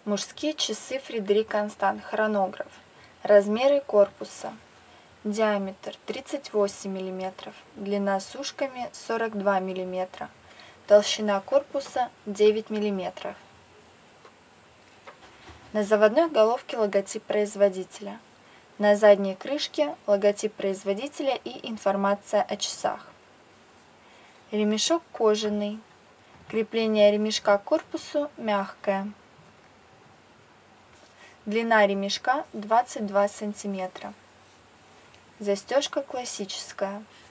Мужские часы Фредерик Констант, хронограф. Размеры корпуса. Диаметр 38 мм, длина с ушками 42 мм, толщина корпуса 9 мм. На заводной головке логотип производителя. На задней крышке логотип производителя и информация о часах. Ремешок кожаный. Крепление ремешка к корпусу мягкое. Длина ремешка 22 см. Застежка классическая.